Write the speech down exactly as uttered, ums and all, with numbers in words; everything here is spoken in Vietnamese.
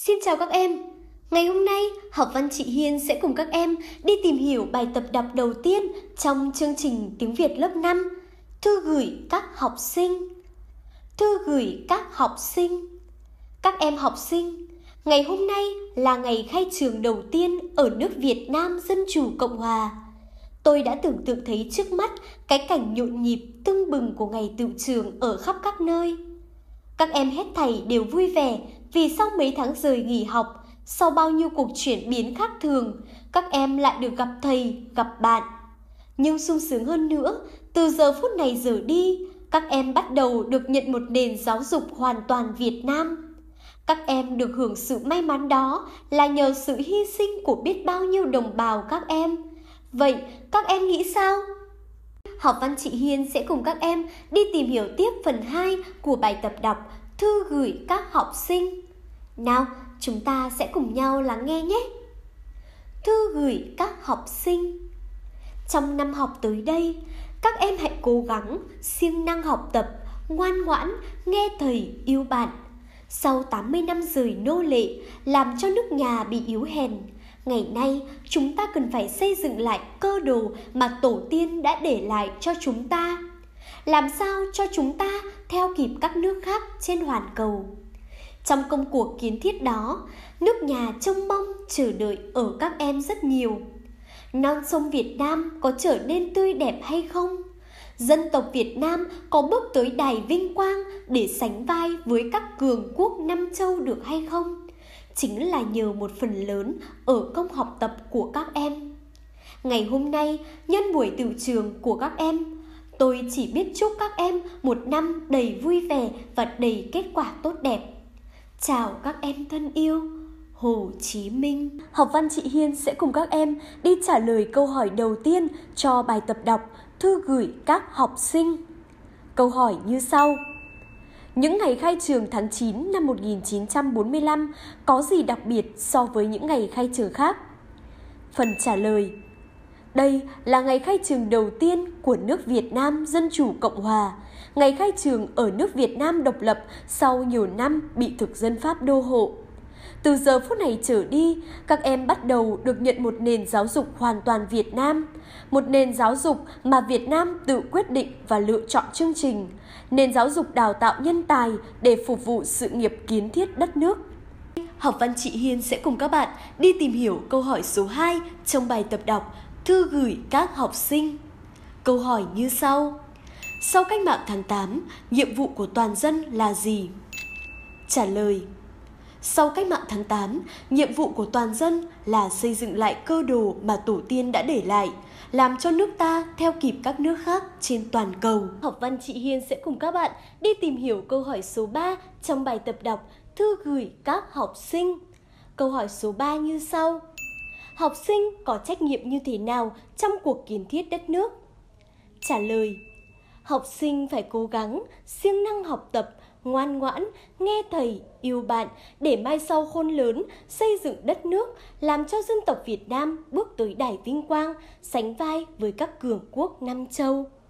Xin chào các em. Ngày hôm nay, Học Văn chị Hiên sẽ cùng các em đi tìm hiểu bài tập đọc đầu tiên trong chương trình tiếng Việt lớp năm. Thư gửi các học sinh. Thư gửi các học sinh. Các em học sinh, ngày hôm nay là ngày khai trường đầu tiên ở nước Việt Nam Dân Chủ Cộng Hòa. Tôi đã tưởng tượng thấy trước mắt cái cảnh nhộn nhịp tưng bừng của ngày tựu trường ở khắp các nơi. Các em hết thảy đều vui vẻ vì sau mấy tháng rời nghỉ học, sau bao nhiêu cuộc chuyển biến khác thường, các em lại được gặp thầy, gặp bạn. Nhưng sung sướng hơn nữa, từ giờ phút này trở đi, các em bắt đầu được nhận một nền giáo dục hoàn toàn Việt Nam. Các em được hưởng sự may mắn đó là nhờ sự hy sinh của biết bao nhiêu đồng bào các em. Vậy các em nghĩ sao? Học Văn chị Hiên sẽ cùng các em đi tìm hiểu tiếp phần hai của bài tập đọc Thư gửi các học sinh. Nào, chúng ta sẽ cùng nhau lắng nghe nhé. Thư gửi các học sinh. Trong năm học tới đây, các em hãy cố gắng, siêng năng học tập, ngoan ngoãn, nghe thầy, yêu bạn. Sau tám mươi năm rời nô lệ, làm cho nước nhà bị yếu hèn, ngày nay chúng ta cần phải xây dựng lại cơ đồ mà tổ tiên đã để lại cho chúng ta. Làm sao cho chúng ta theo kịp các nước khác trên hoàn cầu. Trong công cuộc kiến thiết đó, nước nhà trông mong chờ đợi ở các em rất nhiều. Non sông Việt Nam có trở nên tươi đẹp hay không? Dân tộc Việt Nam có bước tới đài vinh quang để sánh vai với các cường quốc năm châu được hay không? Chính là nhờ một phần lớn ở công học tập của các em. Ngày hôm nay, nhân buổi tựu trường của các em, tôi chỉ biết chúc các em một năm đầy vui vẻ và đầy kết quả tốt đẹp. Chào các em thân yêu. Hồ Chí Minh. Học Văn chị Hiên sẽ cùng các em đi trả lời câu hỏi đầu tiên cho bài tập đọc Thư gửi các học sinh. Câu hỏi như sau. Những ngày khai trường tháng chín năm một nghìn chín trăm bốn mươi lăm có gì đặc biệt so với những ngày khai trường khác? Phần trả lời. Đây là ngày khai trường đầu tiên của nước Việt Nam Dân Chủ Cộng Hòa, ngày khai trường ở nước Việt Nam độc lập sau nhiều năm bị thực dân Pháp đô hộ. Từ giờ phút này trở đi, các em bắt đầu được nhận một nền giáo dục hoàn toàn Việt Nam, một nền giáo dục mà Việt Nam tự quyết định và lựa chọn chương trình, nền giáo dục đào tạo nhân tài để phục vụ sự nghiệp kiến thiết đất nước. Học Văn chị Hiên sẽ cùng các bạn đi tìm hiểu câu hỏi số hai trong bài tập đọc Thư gửi các học sinh. Câu hỏi như sau. Sau cách mạng tháng tám, nhiệm vụ của toàn dân là gì? Trả lời. Sau cách mạng tháng tám, nhiệm vụ của toàn dân là xây dựng lại cơ đồ mà tổ tiên đã để lại, làm cho nước ta theo kịp các nước khác trên toàn cầu. Học Văn chị Hiên sẽ cùng các bạn đi tìm hiểu câu hỏi số ba trong bài tập đọc Thư gửi các học sinh. Câu hỏi số ba như sau. Học sinh có trách nhiệm như thế nào trong cuộc kiến thiết đất nước? Trả lời. Học sinh phải cố gắng, siêng năng học tập, ngoan ngoãn, nghe thầy, yêu bạn để mai sau khôn lớn, xây dựng đất nước, làm cho dân tộc Việt Nam bước tới đài vinh quang, sánh vai với các cường quốc năm châu.